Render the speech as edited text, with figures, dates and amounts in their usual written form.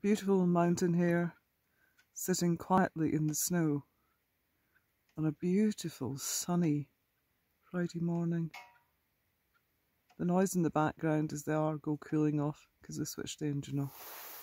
beautiful mountain hare sitting quietly in the snow on a beautiful sunny Friday morning. The noise in the background is the Argo cooling off because we switched the engine off.